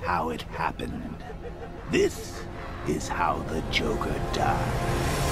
how it happened. This is how the Joker died.